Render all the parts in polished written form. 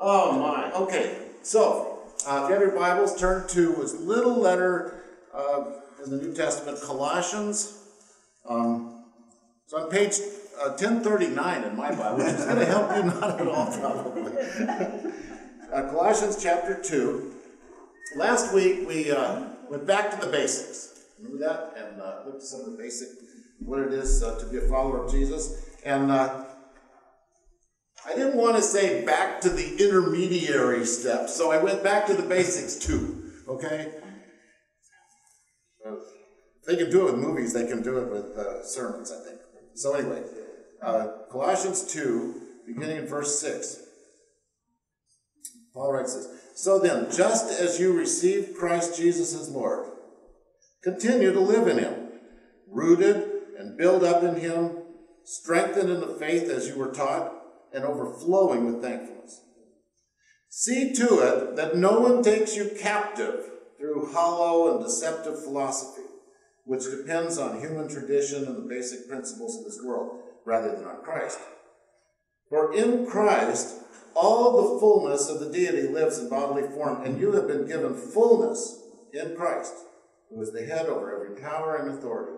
Oh my. Okay. So, if you have your Bibles, turn to this little letter in the New Testament, Colossians. It's on page 1039 in my Bible, which is going to help you not at all, probably. Colossians chapter 2. Last week we went back to the basics. Remember that? And looked at some of the basic, what it is to be a follower of Jesus. And I didn't want to say back to the intermediary steps, so I went back to the basics too, okay? If they can do it with movies, they can do it with sermons, I think. So anyway, Colossians 2, beginning in verse 6. Paul writes this, "So then, just as you received Christ Jesus as Lord, continue to live in him, rooted and built up in him, strengthened in the faith as you were taught, and overflowing with thankfulness. See to it that no one takes you captive through hollow and deceptive philosophy, which depends on human tradition and the basic principles of this world, rather than on Christ. For in Christ, all the fullness of the deity lives in bodily form, and you have been given fullness in Christ, who is the head over every power and authority."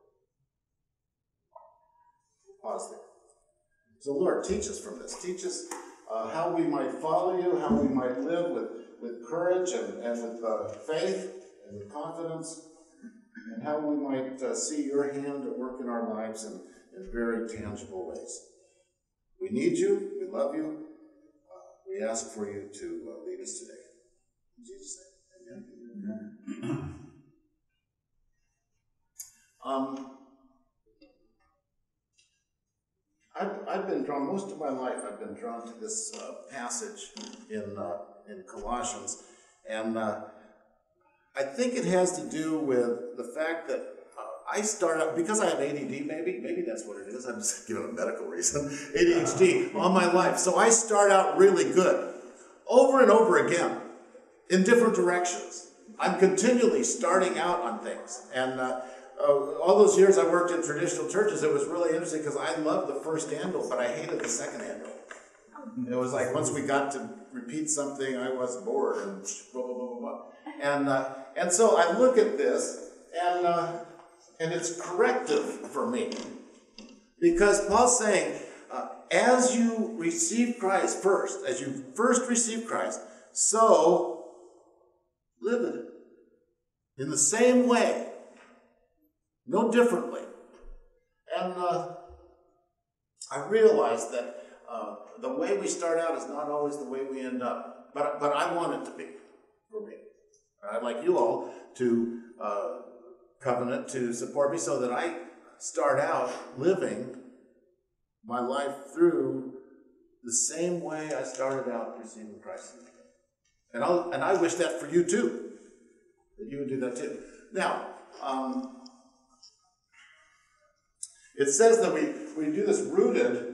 Pause there. So Lord, teach us from this. Teach us how we might follow you, how we might live with courage and with faith and with confidence, and how we might see your hand at work in our lives in very tangible ways. We need you. We love you. We ask for you to lead us today. In Jesus' name, amen. I've been drawn, most of my life, I've been drawn to this passage in Colossians, and I think it has to do with the fact that I start out, because I have ADD, maybe that's what it is, I'm just giving a medical reason, ADHD all my life, so I start out really good, over and over again, in different directions. I'm continually starting out on things, and all those years I worked in traditional churches, it was really interesting because I loved the first andal, but I hated the second andal. It was like once we got to repeat something, I was bored and blah, blah, blah, blah, blah. And so I look at this, and it's corrective for me. Because Paul's saying, as you receive Christ first, as you first receive Christ, so live in it. In the same way. No differently. And I realize that the way we start out is not always the way we end up. But I want it to be for me. I'd like you all to covenant to support me so that I start out living my life through the same way I started out receiving Christ. And I wish that for you too. That you would do that too. Now, it says that we do this rooted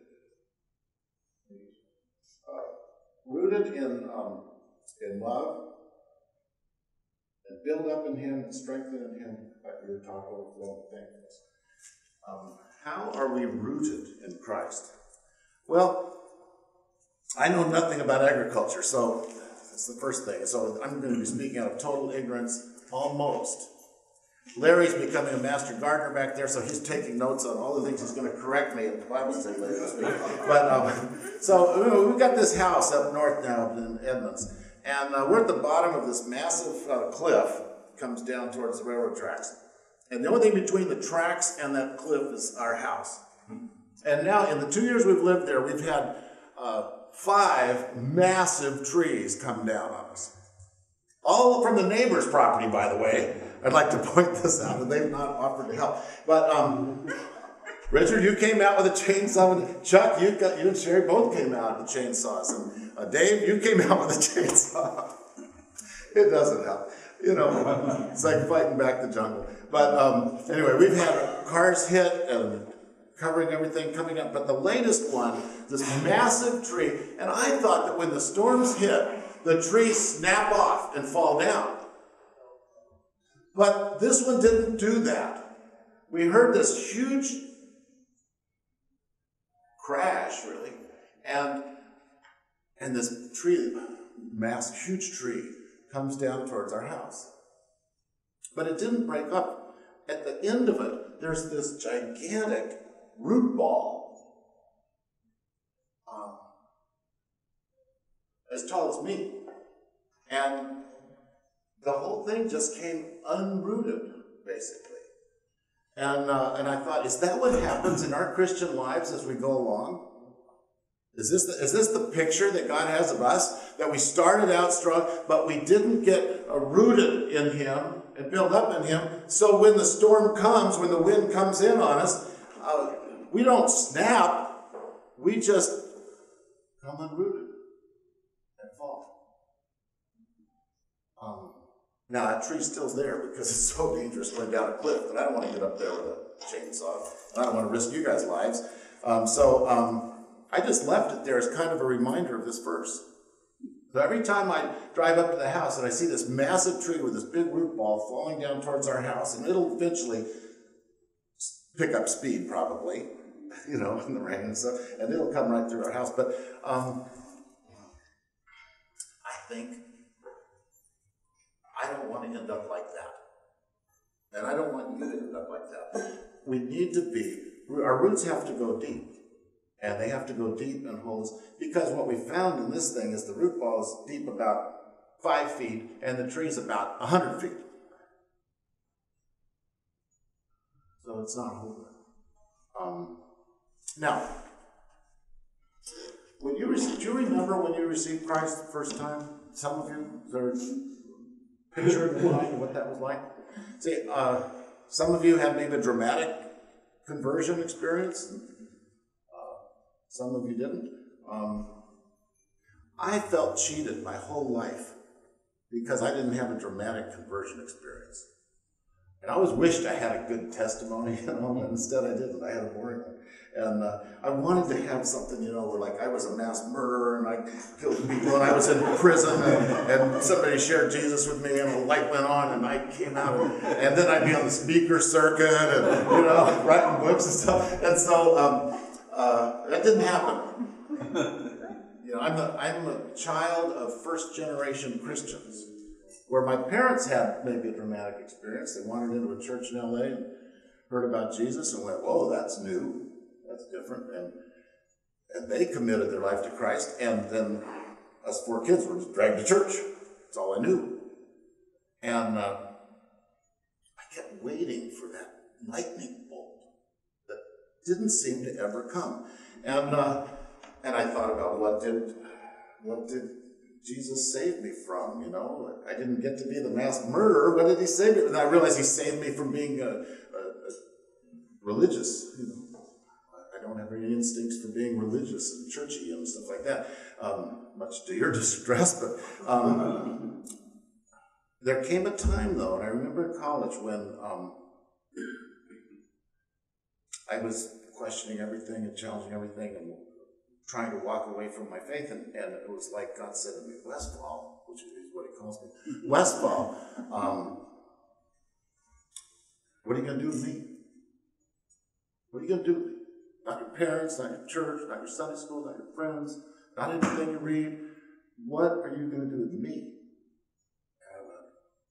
in love, and build up in him and strengthen in him, like we were talking about, thankfulness. How are we rooted in Christ? Well, I know nothing about agriculture, so that's the first thing. So I'm going to be speaking out of total ignorance, almost. Larry's becoming a master gardener back there, so he's taking notes on all the things he's going to correct me at the Bible study later this week. But so we've got this house up north now in Edmonds, and we're at the bottom of this massive cliff. It comes down towards the railroad tracks, and the only thing between the tracks and that cliff is our house. And now, in the 2 years we've lived there, we've had 5 massive trees come down on us. All from the neighbor's property, by the way. I'd like to point this out, and they've not offered to help. But Richard, you came out with a chainsaw. Chuck, you and Sherry both came out with chainsaws. And Dave, you came out with a chainsaw. It doesn't help. You know, it's like fighting back the jungle. But anyway, we've had cars hit and covering everything coming up. But the latest one, this massive tree, and I thought that when the storms hit, the trees snap off and fall down. But this one didn't do that. We heard this huge crash, really, and And this tree, huge tree, comes down towards our house. But it didn't break up. At the end of it, there's this gigantic root ball, as tall as me. And the whole thing just came unrooted, basically. And I thought, is that what happens in our Christian lives as we go along? Is this the picture that God has of us? That we started out strong, but we didn't get rooted in Him and built up in Him. So when the storm comes, when the wind comes in on us, we don't snap. We just come unrooted and fall. Now that tree's still there because it's so dangerous going down a cliff, but I don't want to get up there with a chainsaw. I don't want to risk you guys' lives. I just left it there as kind of a reminder of this verse. So every time I drive up to the house and I see this massive tree with this big root ball falling down towards our house, and it'll eventually pick up speed probably, in the rain and stuff, and it'll come right through our house. But I think I don't want to end up like that. And I don't want you to end up like that. We need to our roots have to go deep. And they have to go deep in holes, because what we found in this thing is the root ball is deep about 5 feet, and the tree's about 100 feet. So it's not holding. Now, do you remember when you received Christ the first time? Some of you, is there a picture in your mind of what that was like? See, some of you had maybe a dramatic conversion experience. Some of you didn't. I felt cheated my whole life because I didn't have a dramatic conversion experience. And I always wished I had a good testimony, and instead I didn't. I had a boring one. And I wanted to have something, where like I was a mass murderer and I killed people and I was in prison and somebody shared Jesus with me and the light went on and I came out and then I'd be on the speaker circuit and, writing books and stuff. And so that didn't happen. I'm a child of first-generation Christians, where my parents had maybe a dramatic experience. They wandered into a church in L.A. and heard about Jesus and went, "Whoa, that's new, that's different," and they committed their life to Christ. And then us 4 kids were dragged to church. That's all I knew. And I kept waiting for that lightning bolt that didn't seem to ever come. And I thought about what did Jesus save me from? I didn't get to be the mass murderer. What did He save me from? And I realized He saved me from being religious. I don't have any instincts for being religious and churchy and stuff like that. Much to your distress, but there came a time though, and I remember in college when I was questioning everything and challenging everything and trying to walk away from my faith, and it was like God said to me, "Westfall," which is what He calls me, "Westfall, what are you going to do with me? What are you going to do with me? Not your parents, not your church, not your Sunday school, not your friends, not anything you read. What are you going to do with me?" And I went,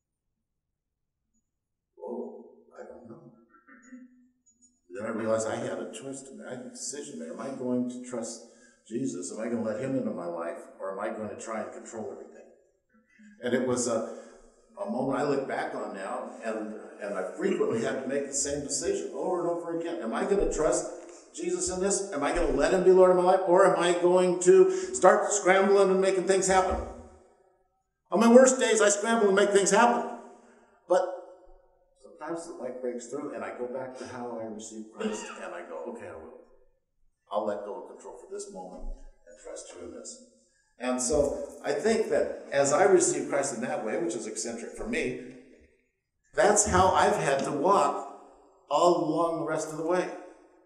"Whoa, I don't know." Then I realized I had a choice to make. I had a decision there. Am I going to trust Jesus? Am I going to let Him into my life? Or am I going to try and control everything? And it was a moment I look back on now, and I frequently had to make the same decision over and over again. Am I going to trust Jesus in this? Am I going to let Him be Lord of my life? Or am I going to start scrambling and making things happen? On my worst days, I scramble and make things happen. But sometimes the light breaks through, and I go back to how I received Christ, and I go, "Okay, I will. I'll let go of control for this moment and trust You in this." And so I think that as I received Christ in that way, which is eccentric for me, that's how I've had to walk all along the rest of the way.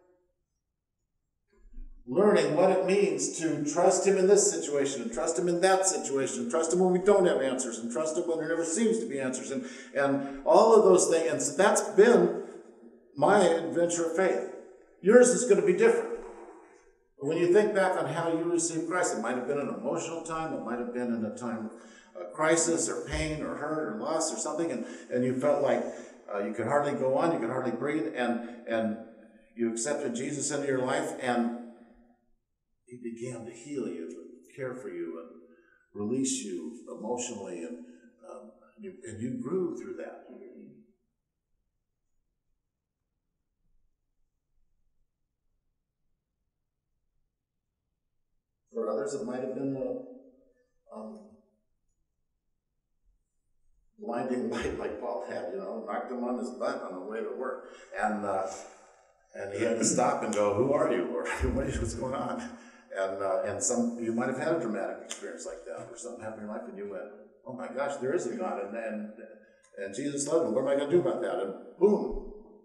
Learning what it means to trust Him in this situation, and trust Him in that situation, and trust Him when we don't have answers, and trust Him when there never seems to be answers, and all of those things. And so that's been my adventure of faith. Yours is going to be different. When you think back on how you received Christ, it might have been an emotional time, it might have been in a time of crisis or pain or hurt or loss or something, and you felt like you could hardly go on, you could hardly breathe, and you accepted Jesus into your life, and he began to heal you and care for you and release you emotionally, and you grew through that. For others, it might have been a blinding light like Paul had, knocked him on his butt on the way to work. And he had to stop and go, "Who are you, Lord? What's going on?" And you might have had a dramatic experience like that, or something happened in your life, and you went, "Oh my gosh, there is a God, and Jesus loved me. What am I going to do about that?" And boom.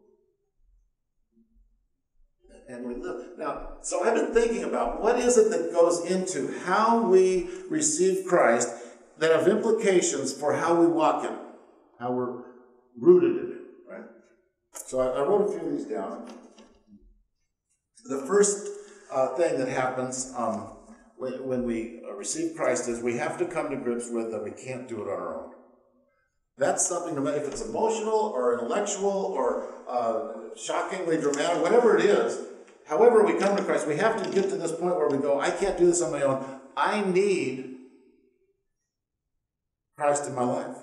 And we live. Now, so I've been thinking about what is it that goes into how we receive Christ that have implications for how we walk in Him, how we're rooted in Him, right? So I wrote a few of these down. The first thing that happens when we receive Christ is we have to come to grips with that we can't do it on our own. That's something, no matter if it's emotional or intellectual or shockingly dramatic, whatever it is, however we come to Christ, we have to get to this point where we go, I can't do this on my own. I need Christ in my life.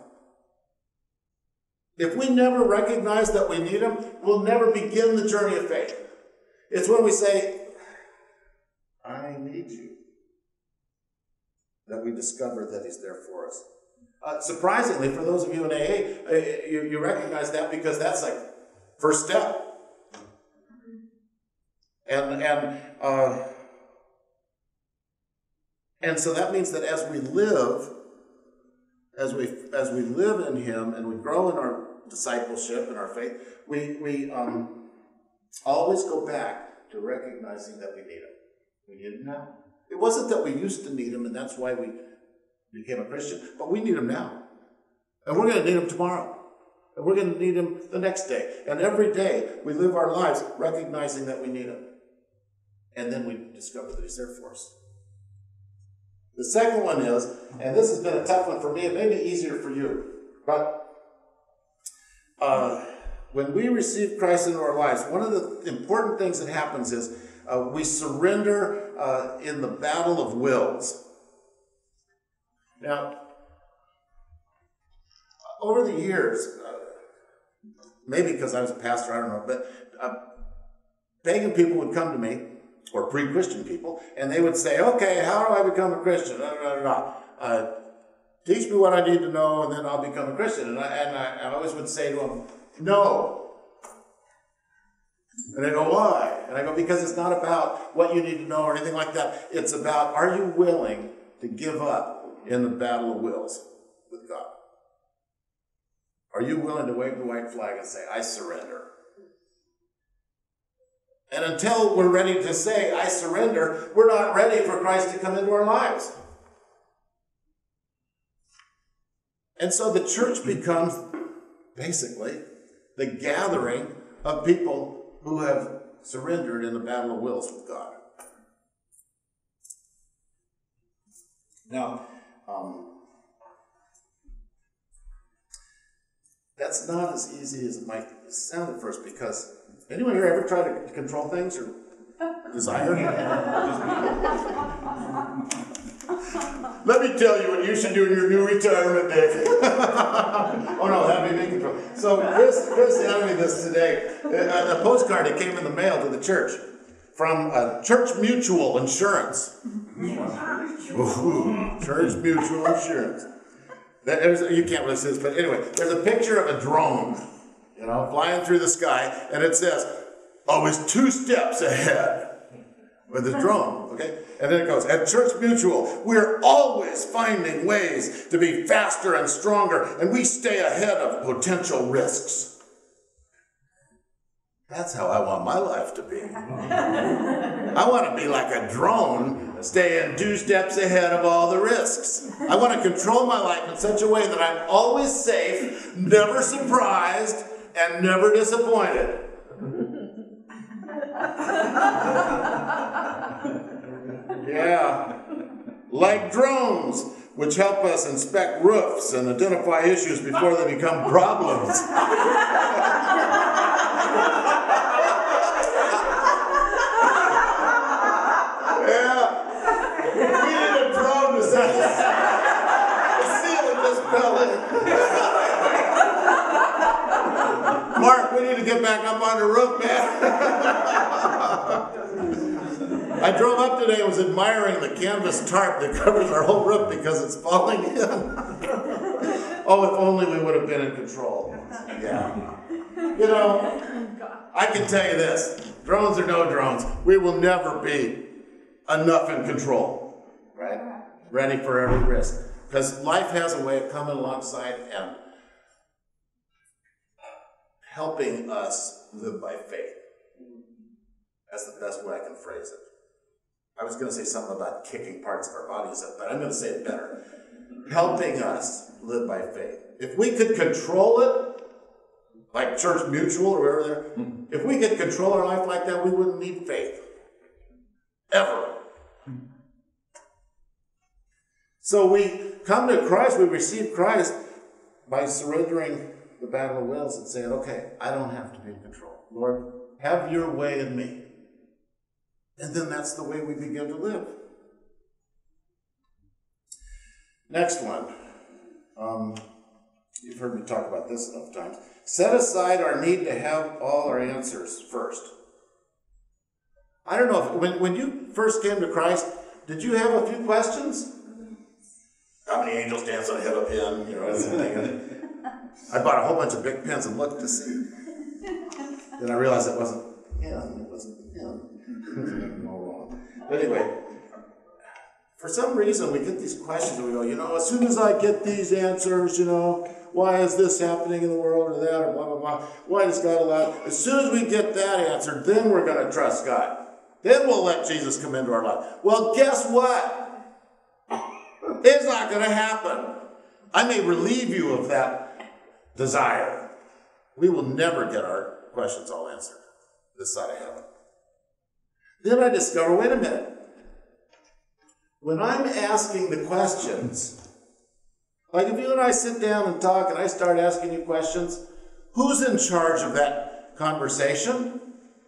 If we never recognize that we need Him, we'll never begin the journey of faith. It's when we say, I need you, that we discover that He's there for us. Surprisingly, for those of you in AA, you recognize that because that's like first step. And so that means that as we live in Him and we grow in our discipleship and our faith, we always go back to recognizing that we need Him. We need Him now. It wasn't that we used to need Him and that's why we became a Christian, but we need Him now. And we're going to need Him tomorrow. And we're going to need Him the next day. And every day we live our lives recognizing that we need Him. And then we discover that He's there for us. The second one is, and this has been a tough one for me, it may be easier for you, but when we receive Christ into our lives, one of the important things that happens is we surrender in the battle of wills. Now, over the years, maybe because I was a pastor, I don't know, but pagan people would come to me, or pre-Christian people, and they would say, okay, how do I become a Christian? Teach me what I need to know, and then I'll become a Christian. And I always would say to them, no. And they go, why? And I go, because it's not about what you need to know or anything like that. It's about, are you willing to give up in the battle of wills with God? Are you willing to wave the white flag and say, I surrender? And until we're ready to say, I surrender, we're not ready for Christ to come into our lives. And so the church becomes, basically, the gathering of people who have surrendered in the battle of wills with God. Now, that's not as easy as it might sound at first, because anyone here ever try to control things or desire? Let me tell you what you should do in your new retirement day. Oh no, that'd be big control. So Chris handed me this today. A postcard that came in the mail to the church from Church Mutual Insurance. Ooh, Church Mutual Insurance. You can't really see this, but anyway, there's a picture of a drone, flying through the sky, and it says, always 2 steps ahead with the drone, okay? And then it goes, at Church Mutual, we're always finding ways to be faster and stronger, and we stay ahead of potential risks. That's how I want my life to be. I want to be like a drone, staying 2 steps ahead of all the risks. I want to control my life in such a way that I'm always safe, never surprised, and never disappointed. Yeah. Like drones, which help us inspect roofs and identify issues before they become problems. Yeah. We need a drone to set the ceiling this building. Mark, we need to get back up on the roof, man. I drove up today and was admiring the canvas tarp that covers our whole roof because it's falling in. Oh, if only we would have been in control. Yeah. You know, I can tell you this, drones or no drones, we will never be enough in control, right? Ready for every risk. Because life has a way of coming alongside and helping us live by faith. That's the best way I can phrase it. I was going to say something about kicking parts of our bodies up, but I'm going to say it better. Helping us live by faith. If we could control it, like Church Mutual or wherever there, if we could control our life like that, we wouldn't need faith. Ever. So we come to Christ, we receive Christ by surrendering the battle of wills and saying, okay, I don't have to be in control. Lord, have your way in me. And then that's the way we begin to live. Next one. You've heard me talk about this enough times. Set aside our need to have all our answers first. I don't know, if, when you first came to Christ, did you have a few questions? How many angels dance on a head of pin? You know, I bought a whole bunch of big pins and looked to see. Then I realized it wasn't him. It wasn't him. No wrong. But anyway, for some reason we get these questions and we go, you know, as soon as I get these answers, you know, why is this happening in the world or that or blah, blah, blah. Why does God allow it? As soon as we get that answer, then we're going to trust God. Then we'll let Jesus come into our life. Well, guess what? It's not going to happen. I may relieve you of that desire. We will never get our questions all answered this side of heaven. Then I discover, wait a minute. When I'm asking the questions, like if you and I sit down and talk and I start asking you questions, who's in charge of that conversation?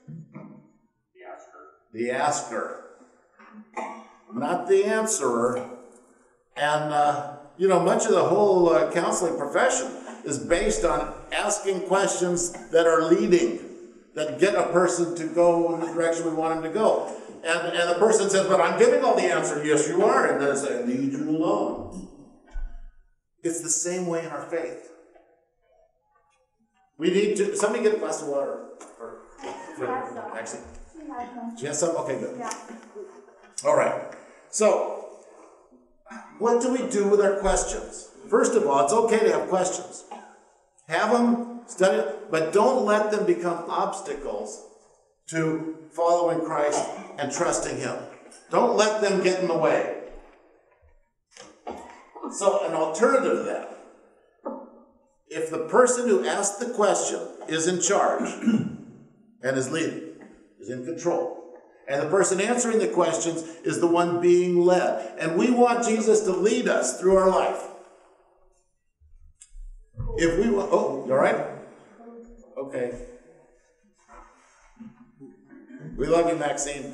The asker. Not the answerer. And, you know, much of the whole counseling profession is based on asking questions that are leading, that get a person to go in the direction we want him to go. And the person says, but I'm giving all the answers. Yes, you are. And they say, lead you alone. It's the same way in our faith. We need to, somebody get a glass of water. Actually, she has some? Okay, good. Yeah. All right. So, what do we do with our questions? First of all, it's okay to have questions. Have them, study them, but don't let them become obstacles to following Christ and trusting Him. Don't let them get in the way. So, an alternative to that, if the person who asked the question is in charge and is leading, is in control, and the person answering the questions is the one being led, and we want Jesus to lead us through our life. If we want, oh, you all right? Okay. We love you, Maxine.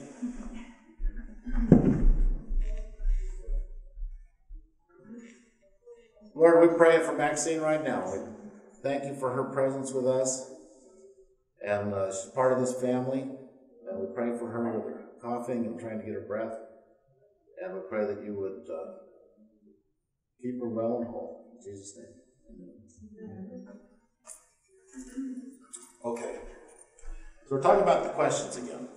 Lord, we pray for Maxine right now. We thank you for her presence with us. And she's part of this family. And we pray for her with her coughing and trying to get her breath. And we pray that you would keep her well and whole. In Jesus' name. Amen. Okay. So we're talking about the questions again.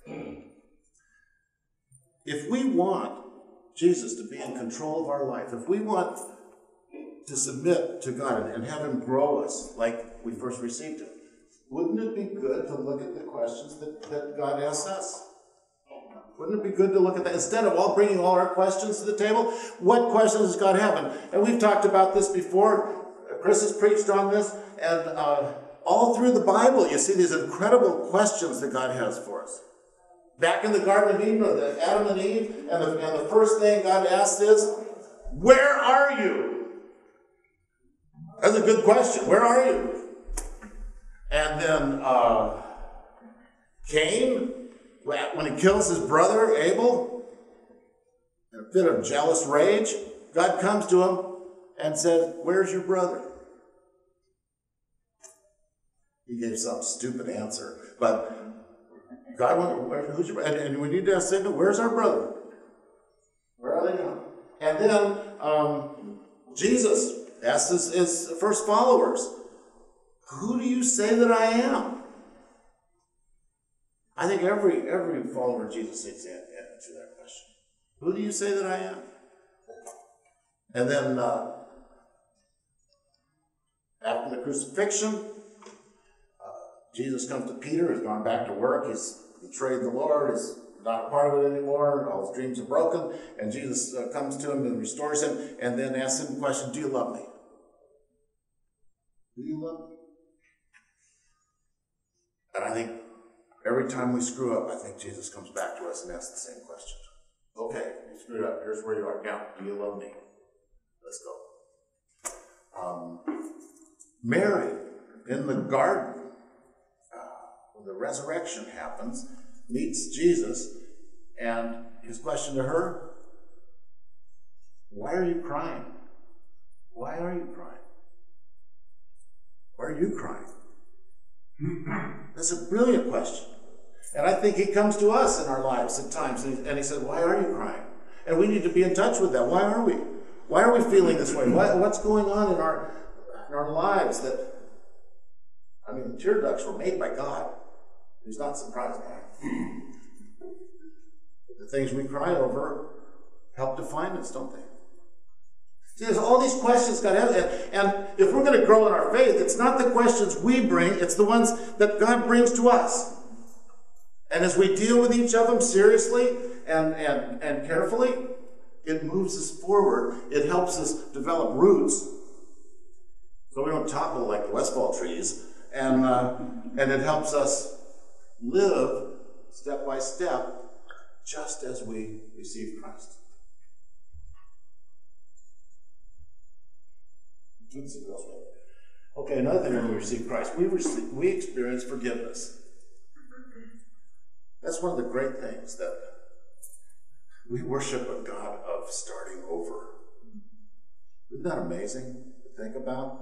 If we want Jesus to be in control of our life, if we want to submit to God and have Him grow us like we first received Him, wouldn't it be good to look at the questions that God asks us? Wouldn't it be good to look at that? Instead of bringing all our questions to the table, what questions does God have? And we've talked about this before. Chris has preached on this. And all through the Bible, you see these incredible questions that God has for us. Back in the Garden of Eden, with Adam and Eve, and the first thing God asked is, where are you? That's a good question. Where are you? And then Cain, when he kills his brother Abel, in a fit of jealous rage, God comes to him and says, where's your brother? He gave some stupid answer, but God went, who's your brother? And we need to ask, where's our brother? Where are they now? And then Jesus asked his first followers, who do you say that I am? I think every follower of Jesus needs to answer that question. Who do you say that I am? And then after the crucifixion, Jesus comes to Peter, who's gone back to work, he's betrayed the Lord, he's not a part of it anymore, all his dreams are broken, and Jesus comes to him and restores him, and then asks him the question, do you love me? Do you love me? And I think every time we screw up, I think Jesus comes back to us and asks the same question. Okay, you screwed up, here's where you are. Now, do you love me? Let's go. Mary, in the garden, when the resurrection happens, meets Jesus, and his question to her, why are you crying? Why are you crying? Why are you crying? That's a brilliant question. And I think he comes to us in our lives at times, and he said, why are you crying? And we need to be in touch with that. Why are we? Why are we feeling this way? What's going on in our lives that, I mean, the tear ducts were made by God. He's not surprised by it. The things we cry over help define us, don't they? See, there's all these questions God has, and if we're going to grow in our faith, it's not the questions we bring, it's the ones that God brings to us. And as we deal with each of them seriously and carefully, it moves us forward. It helps us develop roots so we don't topple like the Westfall trees, and it helps us live step by step just as we receive Christ. Let's see what else we have. Okay, another thing when we receive Christ, we experience forgiveness. That's one of the great things, that we worship a God of starting over. Isn't that amazing to think about?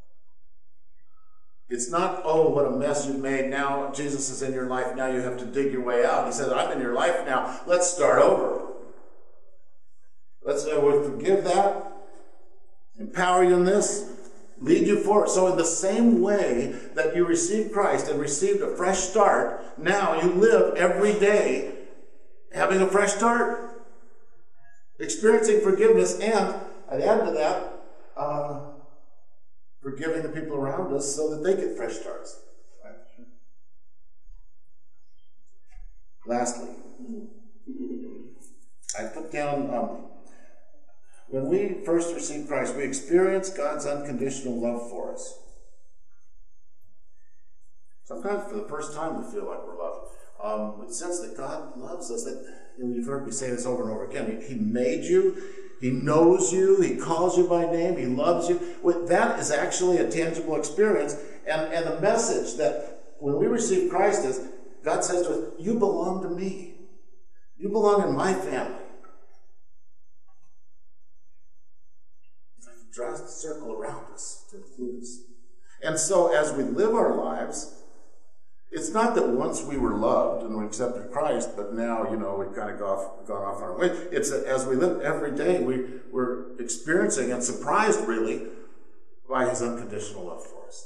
It's not, oh, what a mess you've made. Now Jesus is in your life. Now you have to dig your way out. He says, I'm in your life now. Let's start over. Let's forgive that, empower you in this, lead you forward. So in the same way that you received Christ and received a fresh start, now you live every day having a fresh start, experiencing forgiveness, and I'd add to that, forgiving the people around us so that they get fresh starts. Right? Lastly, I put down, when we first received Christ, we experienced God's unconditional love for us. Sometimes for the first time we feel like we're loved. We sense that God loves us. That, you've heard me say this over and over again. He made you. He knows you. He calls you by name. He loves you. That is actually a tangible experience. And the message that when we receive Christ is, God says to us, you belong to me. You belong in my family. He draws the circle around us to include us. And so as we live our lives, it's not that once we were loved and we accepted Christ, but now, we've kind of gone off on our way. It's that as we live every day, we're experiencing and surprised, really, by his unconditional love for us.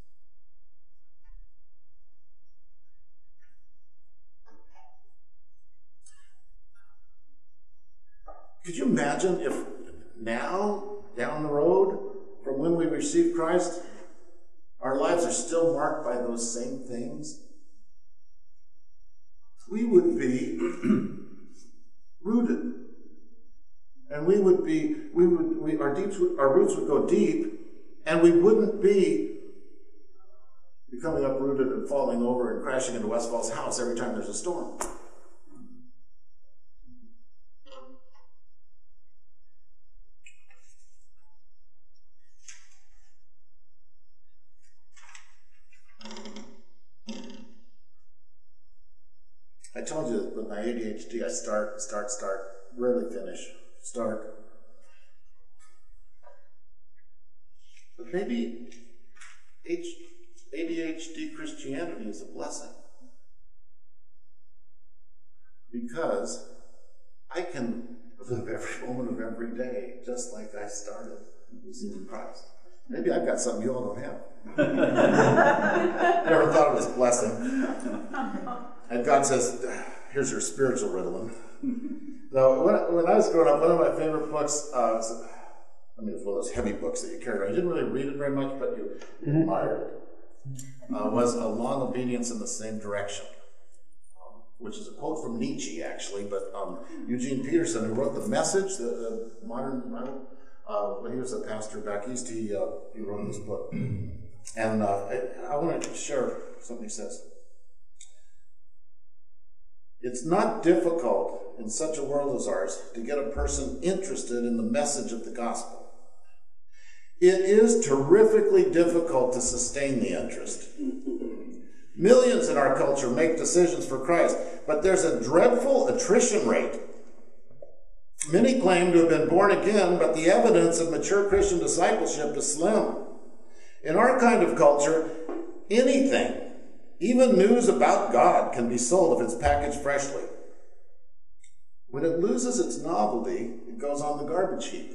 Could you imagine if now, down the road, from when we received Christ, our lives are still marked by those same things? We would be rooted. And our roots would go deep, and we wouldn't be becoming uprooted and falling over and crashing into Westfall's house every time there's a storm. I told you that with my ADHD, I start, rarely finish, start. But maybe ADHD Christianity is a blessing. Because I can live every moment of every day just like I started receiving Christ. Maybe I've got something you all don't have. Never thought of this blessing. And God says, here's your spiritual Ritalin. Now, when I was growing up, one of my favorite books, it was one of those heavy books that you carried around. You didn't really read it very much, but you admired it. Was A Long Obedience in the Same Direction, which is a quote from Nietzsche, actually, but Eugene Peterson, who wrote The Message, the modern Bible, when he was a pastor back east, he wrote this book. And I want to share something he says. It's not difficult in such a world as ours to get a person interested in the message of the gospel. It is terrifically difficult to sustain the interest. Millions in our culture make decisions for Christ, but there's a dreadful attrition rate. Many claim to have been born again, but the evidence of mature Christian discipleship is slim. In our kind of culture, anything, even news about God, can be sold if it's packaged freshly. When it loses its novelty, it goes on the garbage heap.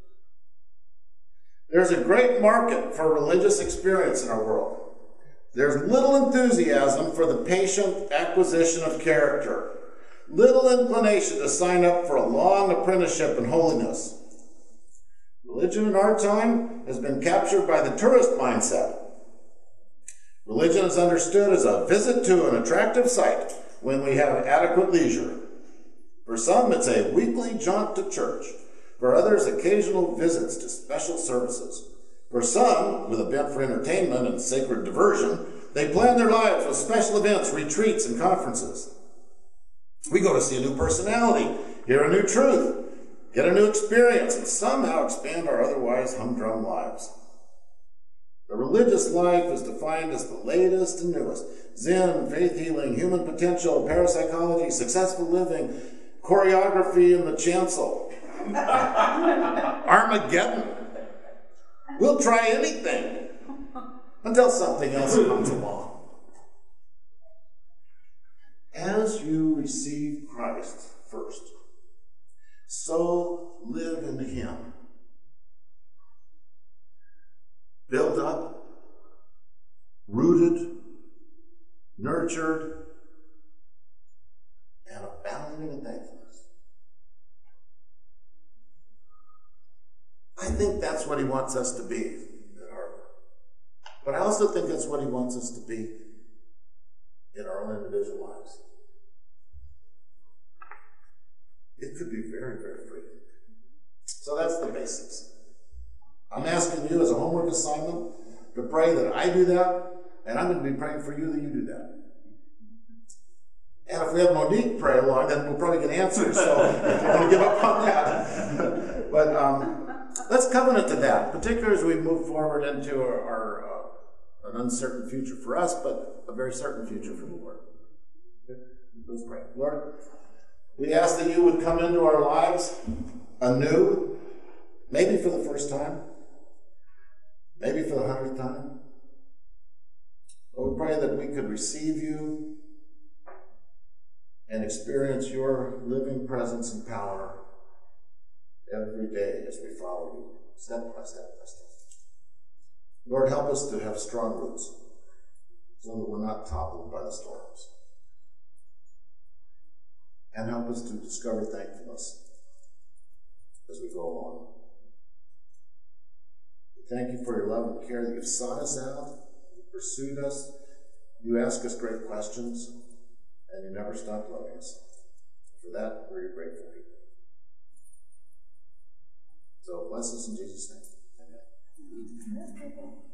There's a great market for religious experience in our world. There's little enthusiasm for the patient acquisition of character, little inclination to sign up for a long apprenticeship in holiness. Religion in our time has been captured by the tourist mindset. Religion is understood as a visit to an attractive site when we have adequate leisure. For some, it's a weekly jaunt to church. For others, occasional visits to special services. For some, with a bent for entertainment and sacred diversion, they plan their lives with special events, retreats, and conferences. We go to see a new personality, hear a new truth, get a new experience, and somehow expand our otherwise humdrum lives. The religious life is defined as the latest and newest. Zen, faith healing, human potential, parapsychology, successful living, choreography in the chancel, Armageddon. We'll try anything until something else comes along. As you receive Christ first, so live in Him. Built up, rooted, nurtured, and abounding in thankfulness. I think that's what He wants us to be at Harbor. But I also think that's what He wants us to be in our own individual lives. It could be very, very free. So that's the basics. I'm asking you as a homework assignment to pray that I do that, and I'm going to be praying for you that you do that. And if we have Monique pray along, then we'll probably get answers, so if you don't give up on that. But let's covenant to that, particularly as we move forward into an uncertain future for us, but a very certain future for the Lord. Okay? Let's pray. Lord, we ask that you would come into our lives anew, maybe for the first time, maybe for the 100th time. But we pray that we could receive you and experience your living presence and power every day as we follow you, step by step by step. Lord, help us to have strong roots so that we're not toppled by the storms. And help us to discover thankfulness as we go along. We thank you for your love and care that you've sought us out, you pursued us, you ask us great questions, and you never stop loving us. For that, we're your grateful people. So bless us in Jesus' name. Amen.